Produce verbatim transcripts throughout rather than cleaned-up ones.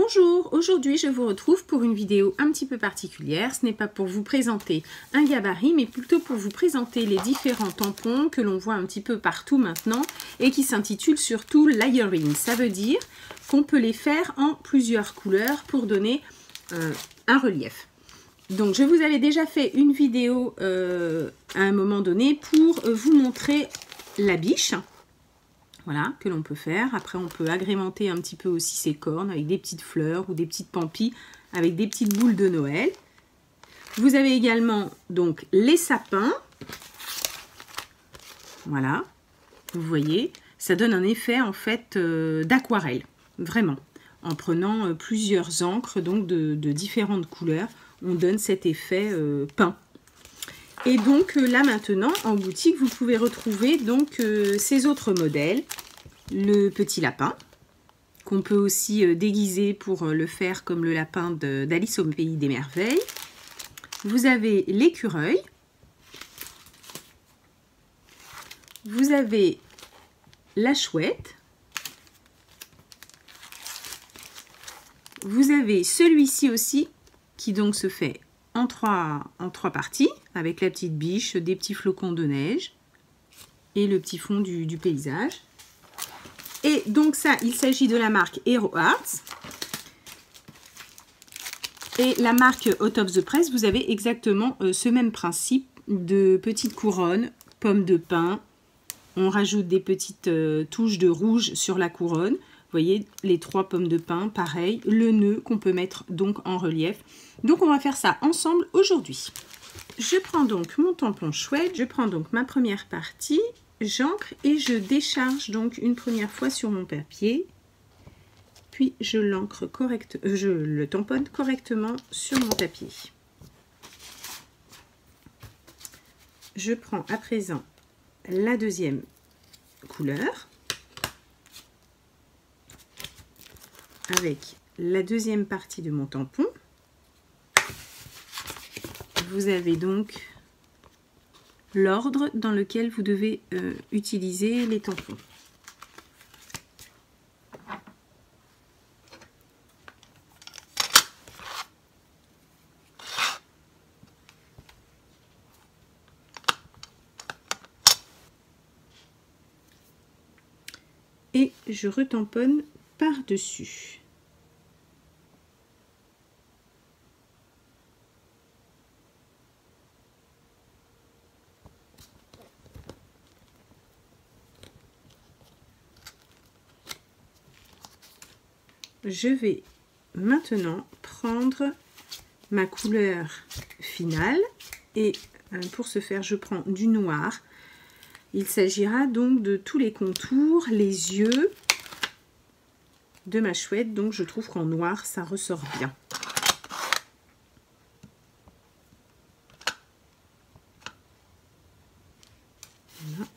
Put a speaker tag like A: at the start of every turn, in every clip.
A: Bonjour, aujourd'hui je vous retrouve pour une vidéo un petit peu particulière. Ce n'est pas pour vous présenter un gabarit, mais plutôt pour vous présenter les différents tampons que l'on voit un petit peu partout maintenant et qui s'intitulent surtout layering. Ça veut dire qu'on peut les faire en plusieurs couleurs pour donner euh, un relief. Donc je vous avais déjà fait une vidéo euh, à un moment donné pour vous montrer la biche. Voilà, que l'on peut faire. Après, on peut agrémenter un petit peu aussi ses cornes avec des petites fleurs ou des petites pampilles avec des petites boules de Noël. Vous avez également donc les sapins. Voilà, vous voyez, ça donne un effet en fait euh, d'aquarelle, vraiment. En prenant euh, plusieurs encres donc de, de différentes couleurs, on donne cet effet euh, peint. Et donc euh, là maintenant en boutique vous pouvez retrouver donc euh, ces autres modèles, le petit lapin qu'on peut aussi euh, déguiser pour euh, le faire comme le lapin d'Alice au pays des merveilles. Vous avez l'écureuil, vous avez la chouette, vous avez celui-ci aussi qui donc se fait En trois, en trois parties, avec la petite biche, des petits flocons de neige et le petit fond du, du paysage. Et donc ça, il s'agit de la marque Hero Arts. Et la marque Hot of the Press, vous avez exactement euh, ce même principe de petites couronnes, pommes de pin. On rajoute des petites euh, touches de rouge sur la couronne. Vous voyez, les trois pommes de pin, pareil. Le nœud qu'on peut mettre donc en relief. Donc, on va faire ça ensemble aujourd'hui. Je prends donc mon tampon chouette. Je prends donc ma première partie. J'ancre et je décharge donc une première fois sur mon papier. Puis, je l'ancre correct, euh, je le tamponne correctement sur mon papier. Je prends à présent la deuxième couleur. Avec la deuxième partie de mon tampon. Vous avez donc l'ordre dans lequel vous devez euh, utiliser les tampons. Et je retamponne par-dessus. Je vais maintenant prendre ma couleur finale et pour ce faire je prends du noir. Il s'agira donc de tous les contours, les yeux de ma chouette, donc je trouve qu'en noir ça ressort bien. Voilà.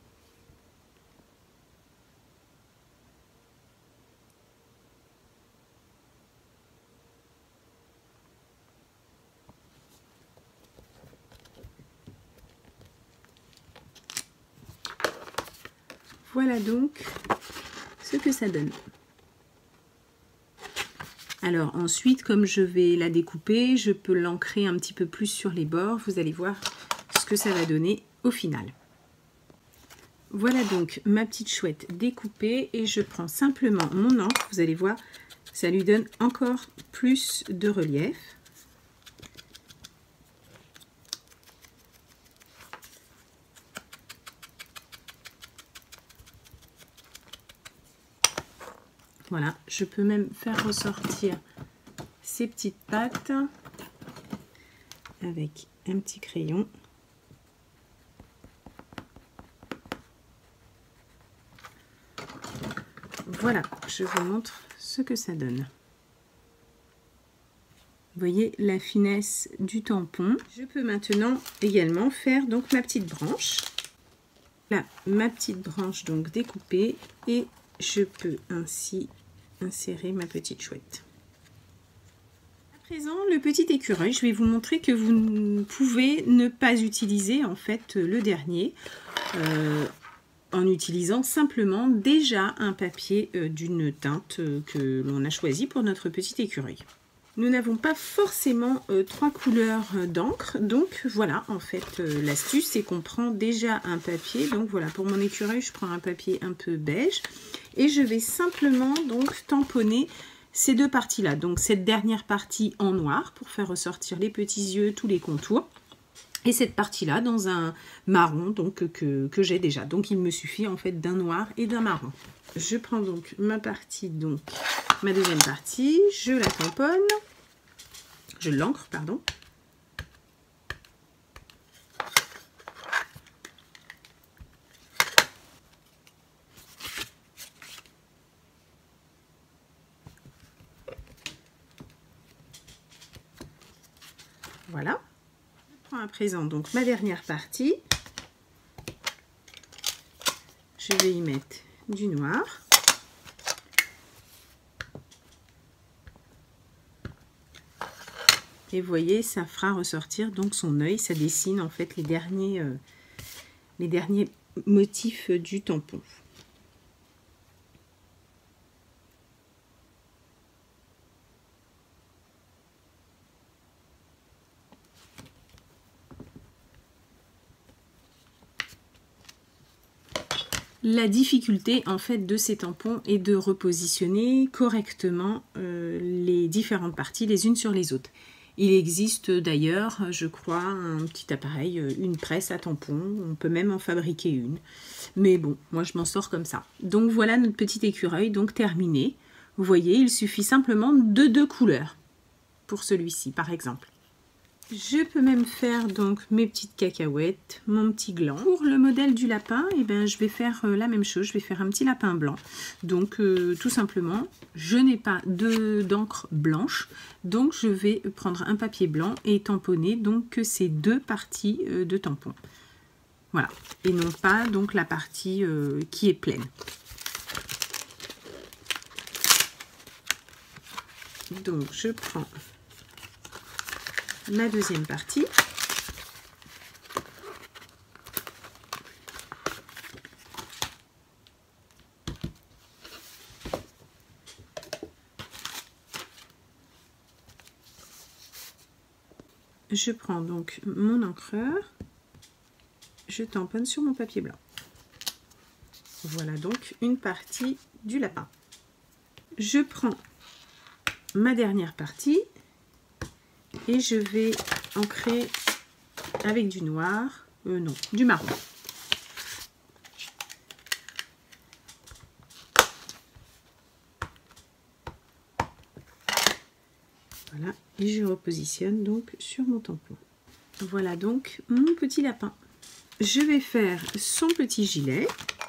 A: Voilà donc ce que ça donne. Alors ensuite, comme je vais la découper, je peux l'ancrer un petit peu plus sur les bords. Vous allez voir ce que ça va donner au final. Voilà donc ma petite chouette découpée et je prends simplement mon encre. Vous allez voir, ça lui donne encore plus de relief. Voilà, je peux même faire ressortir ces petites pattes avec un petit crayon. Voilà, je vous montre ce que ça donne. Vous voyez la finesse du tampon. Je peux maintenant également faire donc ma petite branche. Là, ma petite branche donc découpée et je peux ainsi insérer ma petite chouette. À présent, le petit écureuil, je vais vous montrer que vous pouvez ne pas utiliser en fait le dernier. Euh, en utilisant simplement déjà un papier euh, d'une teinte euh, que l'on a choisi pour notre petit écureuil. Nous n'avons pas forcément euh, trois couleurs euh, d'encre, donc voilà, en fait, euh, l'astuce, c'est qu'on prend déjà un papier. Donc voilà, pour mon écureuil, je prends un papier un peu beige et je vais simplement donc tamponner ces deux parties-là. Donc cette dernière partie en noir pour faire ressortir les petits yeux, tous les contours. Et cette partie-là dans un marron donc que, que j'ai déjà. Donc il me suffit en fait d'un noir et d'un marron. Je prends donc ma partie, donc ma deuxième partie, je la tamponne, je l'encre, pardon. Voilà. Je prends à présent donc ma dernière partie. Je vais y mettre du noir. Et vous voyez, ça fera ressortir donc son œil, ça dessine en fait les derniers, euh, les derniers motifs du tampon. La difficulté en fait de ces tampons est de repositionner correctement euh, les différentes parties les unes sur les autres. Il existe d'ailleurs, je crois, un petit appareil, une presse à tampons, on peut même en fabriquer une. Mais bon, moi je m'en sors comme ça. Donc voilà notre petit écureuil, donc terminé. Vous voyez, il suffit simplement de deux couleurs pour celui-ci par exemple. Je peux même faire donc mes petites cacahuètes, mon petit gland. Pour le modèle du lapin, eh ben, je vais faire la même chose, je vais faire un petit lapin blanc. Donc euh, tout simplement, je n'ai pas d'encre blanche, donc je vais prendre un papier blanc et tamponner donc ces deux parties euh, de tampon. Voilà, et non pas donc la partie euh, qui est pleine. Donc je prends ma deuxième partie. Je prends donc mon encreur, je tamponne sur mon papier blanc. Voilà donc une partie du lapin. Je prends ma dernière partie et je vais ancrer avec du noir, euh, non, du marron. Voilà, et je repositionne donc sur mon tampon. Voilà donc mon petit lapin. Je vais faire son petit gilet.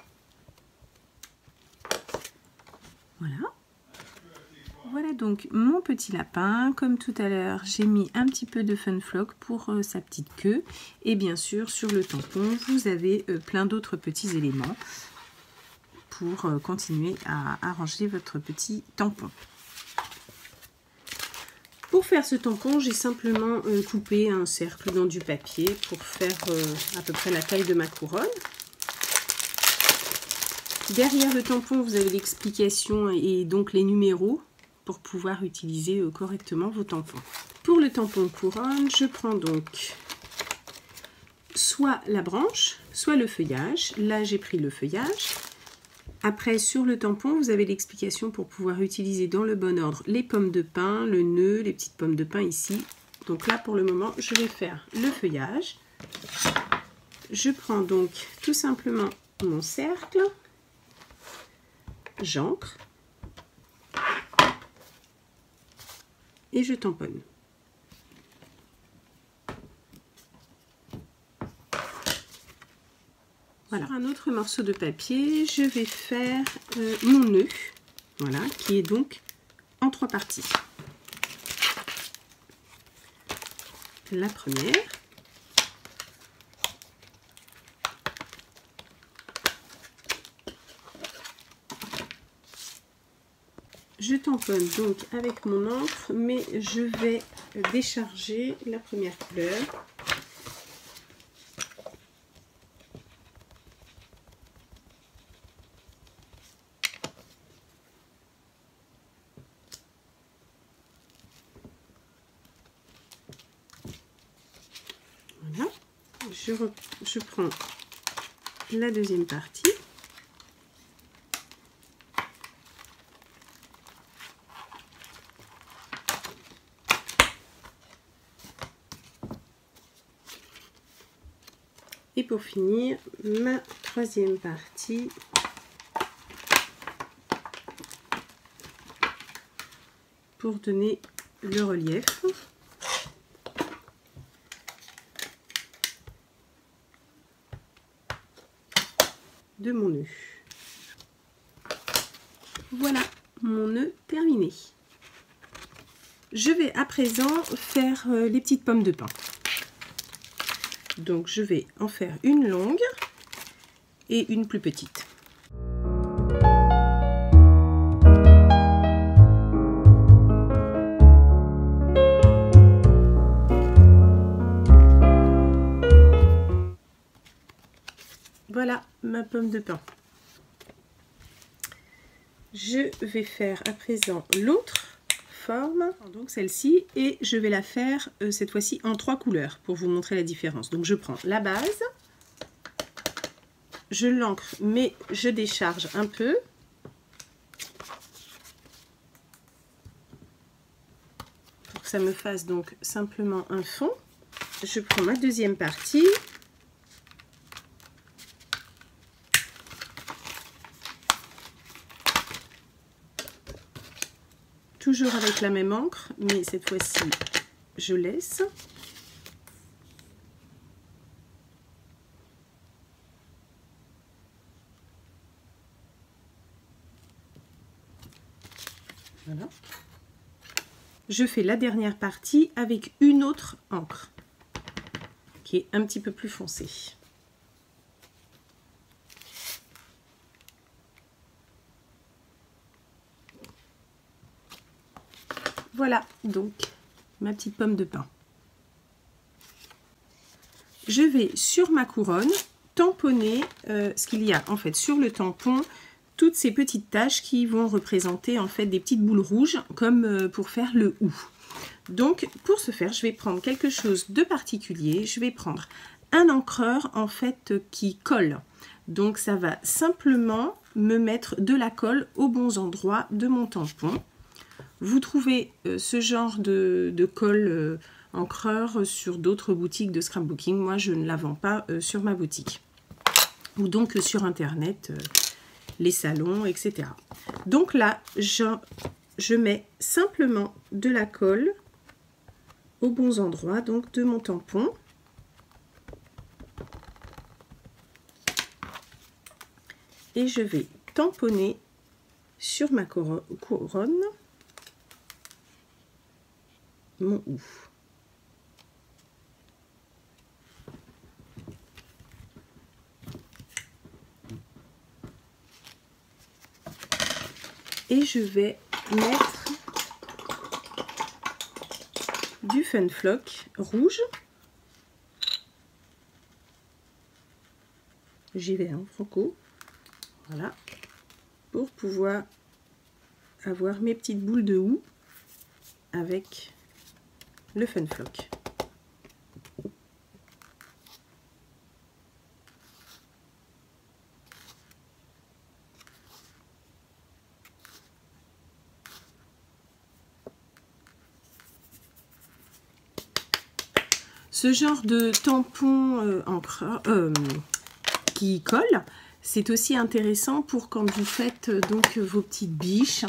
A: Voilà. Voilà donc mon petit lapin. Comme tout à l'heure, j'ai mis un petit peu de Fun Flock pour euh, sa petite queue. Et bien sûr, sur le tampon, vous avez euh, plein d'autres petits éléments pour euh, continuer à arranger votre petit tampon. Pour faire ce tampon, j'ai simplement euh, coupé un cercle dans du papier pour faire euh, à peu près la taille de ma couronne. Derrière le tampon, vous avez l'explication et donc les numéros pour pouvoir utiliser euh, correctement vos tampons. Pour le tampon couronne, je prends donc soit la branche, soit le feuillage. Là, j'ai pris le feuillage. Après, sur le tampon, vous avez l'explication pour pouvoir utiliser dans le bon ordre les pommes de pin, le nœud, les petites pommes de pin ici. Donc là, pour le moment, je vais faire le feuillage. Je prends donc tout simplement mon cercle. J'ancre. Et je tamponne. Voilà. Sur un autre morceau de papier, je vais faire euh, mon nœud, voilà, qui est donc en trois parties. La première, je tamponne donc avec mon encre, mais je vais décharger la première couleur. je, je prends la deuxième partie. Et pour finir, ma troisième partie pour donner le relief. De mon nœud. Voilà mon nœud terminé. Je vais à présent faire euh, les petites pommes de pin. Donc je vais en faire une longue et une plus petite. Voilà ma pomme de pin. Je vais faire à présent l'autre forme, donc celle-ci, et je vais la faire euh, cette fois-ci en trois couleurs pour vous montrer la différence. Donc je prends la base, je l'encre mais je décharge un peu. Pour que ça me fasse donc simplement un fond. Je prends ma deuxième partie. Toujours avec la même encre, mais cette fois-ci, je laisse. Voilà. Je fais la dernière partie avec une autre encre, qui est un petit peu plus foncée. Voilà donc ma petite pomme de pin. Je vais sur ma couronne tamponner euh, ce qu'il y a en fait sur le tampon, toutes ces petites taches qui vont représenter en fait des petites boules rouges comme euh, pour faire le hou. Donc pour ce faire, je vais prendre quelque chose de particulier. Je vais prendre un encreur en fait qui colle. Donc ça va simplement me mettre de la colle aux bons endroits de mon tampon. Vous trouvez euh, ce genre de, de colle euh, encreur sur d'autres boutiques de scrapbooking. Moi, je ne la vends pas euh, sur ma boutique. Ou donc euh, sur Internet, euh, les salons, et cetera. Donc là, je, je mets simplement de la colle aux bons endroits donc de mon tampon. Et je vais tamponner sur ma couronne mon hou. Et je vais mettre du Fun Flock rouge. J'y vais en franco. Voilà. Pour pouvoir avoir mes petites boules de hou avec le Fun Flock. Ce genre de tampon euh, encre, euh, qui colle, c'est aussi intéressant pour quand vous faites euh, donc vos petites biches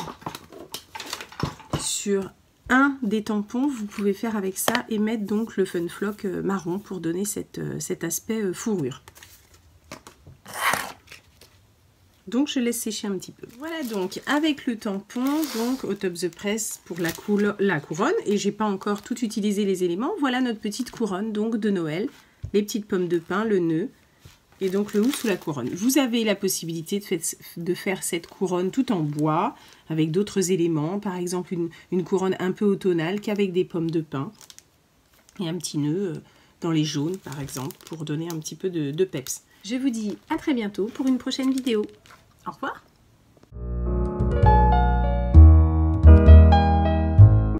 A: sur un des tampons. Vous pouvez faire avec ça et mettre donc le Fun Flock euh, marron pour donner cette, euh, cet aspect euh, fourrure. Donc je laisse sécher un petit peu. Voilà donc avec le tampon donc au top the press pour la, la couronne, et j'ai pas encore tout utilisé les éléments. Voilà notre petite couronne donc de Noël, les petites pommes de pin, le nœud et donc le hou sous la couronne. Vous avez la possibilité de, fait, de faire cette couronne tout en bois avec d'autres éléments, par exemple une, une couronne un peu automnale qu'avec des pommes de pin et un petit nœud dans les jaunes par exemple pour donner un petit peu de, de peps. Je vous dis à très bientôt pour une prochaine vidéo. Au revoir.